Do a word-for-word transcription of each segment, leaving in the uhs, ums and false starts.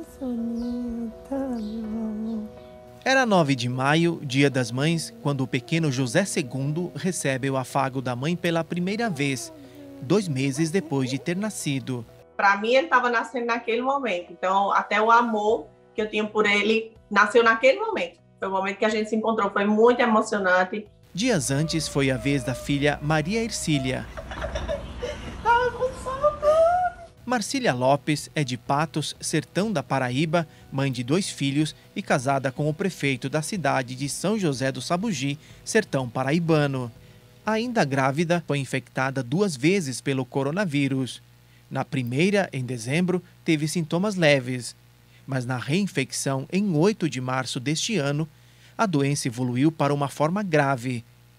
Era nove de maio, dia das mães, quando o pequeno José segundo recebe o afago da mãe pela primeira vez, dois meses depois de ter nascido. Para mim, ele estava nascendo naquele momento. Então, até o amor que eu tinha por ele nasceu naquele momento. Foi o momento que a gente se encontrou. Foi muito emocionante. Dias antes, foi a vez da filha Maria Ercília. Marcília Lopes é de Patos, sertão da Paraíba, mãe de dois filhos e casada com o prefeito da cidade de São José do Sabugi, sertão paraibano. Ainda grávida, foi infectada duas vezes pelo coronavírus. Na primeira, em dezembro, teve sintomas leves, mas na reinfecção, em oito de março deste ano, a doença evoluiu para uma forma grave.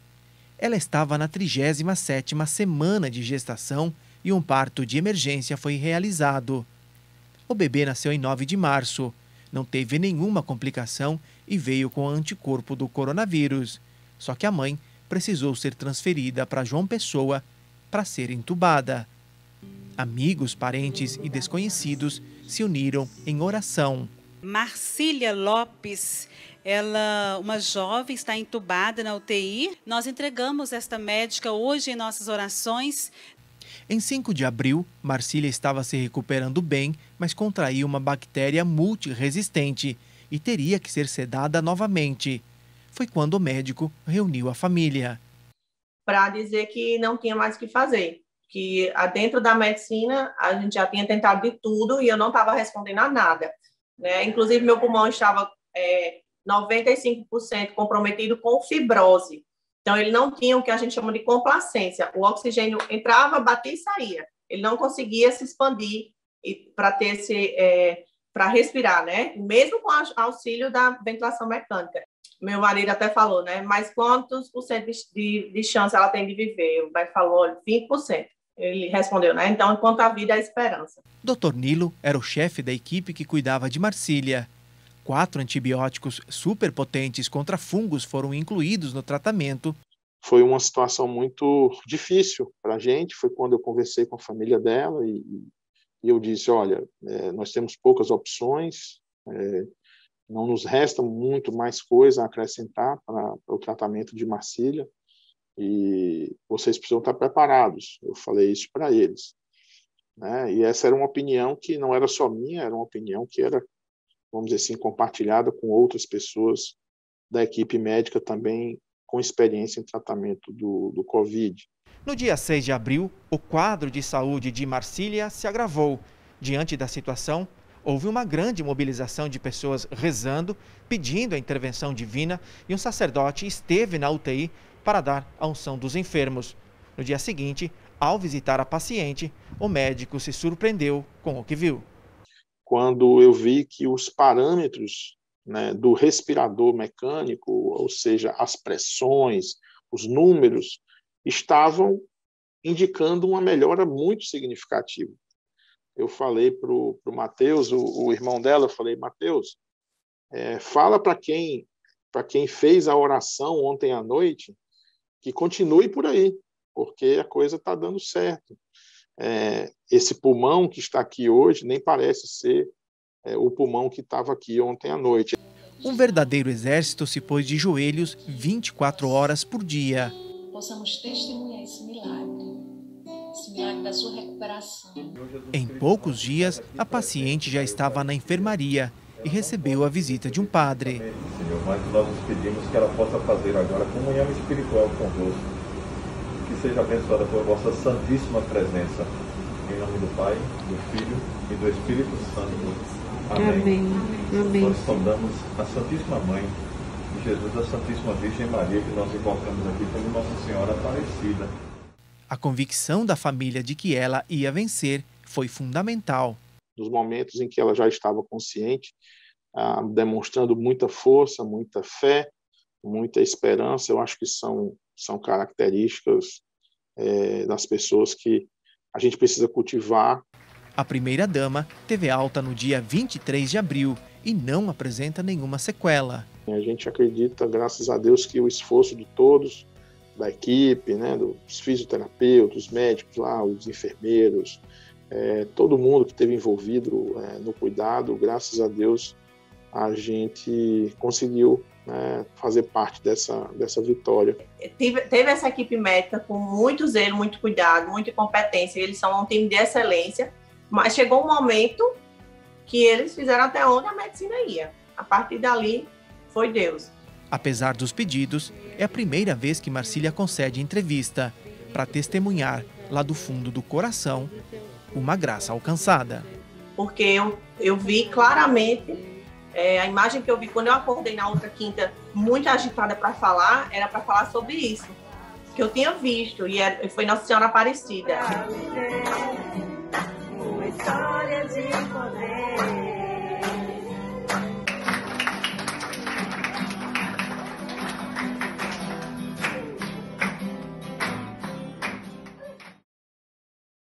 Ela estava na trigésima sétima semana de gestação e um parto de emergência foi realizado. O bebê nasceu em nove de março, não teve nenhuma complicação e veio com anticorpo do coronavírus. Só que a mãe precisou ser transferida para João Pessoa para ser entubada. Amigos, parentes e desconhecidos se uniram em oração. Marcília Lopes, ela, uma jovem, está entubada na U T I. Nós entregamos esta médica hoje em nossas orações. Em cinco de abril, Marcília estava se recuperando bem, mas contraiu uma bactéria multiresistente e teria que ser sedada novamente. Foi quando o médico reuniu a família. Para dizer que não tinha mais o que fazer, que dentro da medicina a gente já tinha tentado de tudo e eu não estava respondendo a nada, né? Inclusive, meu pulmão estava é, noventa e cinco por cento comprometido com fibrose. Então, ele não tinha o que a gente chama de complacência. O oxigênio entrava, batia e saía. Ele não conseguia se expandir para ter esse, é, para respirar, né? Mesmo com auxílio da ventilação mecânica. Meu marido até falou, né? Mas quantos por cento de, de chance ela tem de viver? O médico falou, olha, vinte por cento. Ele respondeu, né? Então, enquanto a vida é a esperança. doutor Nilo era o chefe da equipe que cuidava de Marcília. Quatro antibióticos superpotentes contra fungos foram incluídos no tratamento. Foi uma situação muito difícil para a gente. Foi quando eu conversei com a família dela e, e eu disse, olha, é, nós temos poucas opções, é, não nos resta muito mais coisa a acrescentar para o tratamento de Marcília e vocês precisam estar preparados. Eu falei isso para eles, né? E essa era uma opinião que não era só minha, era uma opinião que era, vamos dizer assim, compartilhada com outras pessoas da equipe médica também com experiência em tratamento do, do Covid. No dia seis de abril, o quadro de saúde de Marcília se agravou. Diante da situação, houve uma grande mobilização de pessoas rezando, pedindo a intervenção divina e um sacerdote esteve na U T I para dar a unção dos enfermos. No dia seguinte, ao visitar a paciente, o médico se surpreendeu com o que viu. Quando eu vi que os parâmetros, né, do respirador mecânico, ou seja, as pressões, os números, estavam indicando uma melhora muito significativa. Eu falei para o Matheus, o, o irmão dela, eu falei, Matheus, é, fala para quem, para quem fez a oração ontem à noite, que continue por aí, porque a coisa está dando certo. É, esse pulmão que está aqui hoje nem parece ser é, o pulmão que estava aqui ontem à noite. Um verdadeiro exército se pôs de joelhos vinte e quatro horas por dia. Possamos testemunhar esse milagre, esse milagre da sua recuperação. Em poucos dias, a paciente já estava na enfermaria e recebeu a visita de um padre. Senhor, mas nós nos pedimos que ela possa fazer agora comunhão espiritual convosco. Que seja abençoada por vossa santíssima presença. Em nome do Pai, do Filho e do Espírito Santo. Amém. Amém. Amém. Nós saudamos a Santíssima Mãe de Jesus, a Santíssima Virgem Maria, que nós encontramos aqui como Nossa Senhora Aparecida. A convicção da família de que ela ia vencer foi fundamental. Nos momentos em que ela já estava consciente, ah, demonstrando muita força, muita fé, muita esperança, eu acho que são, são características é, das pessoas que a gente precisa cultivar. A primeira-dama teve alta no dia vinte e três de abril e não apresenta nenhuma sequela. A gente acredita, graças a Deus, que o esforço de todos, da equipe, né, dos fisioterapeutas, os médicos lá, os enfermeiros, é, todo mundo que esteve envolvido é, no cuidado, graças a Deus, a gente conseguiu, né, fazer parte dessa, dessa vitória. Teve, teve essa equipe médica com muito zelo, muito cuidado, muita competência, eles são um time de excelência, mas chegou um momento que eles fizeram até onde a medicina ia. A partir dali, foi Deus. Apesar dos pedidos, é a primeira vez que Marcília concede entrevista para testemunhar, lá do fundo do coração, uma graça alcançada. Porque eu, eu vi claramente, é, a imagem que eu vi quando eu acordei na outra quinta, muito agitada para falar, era para falar sobre isso, que eu tinha visto, e era, foi Nossa Senhora Aparecida.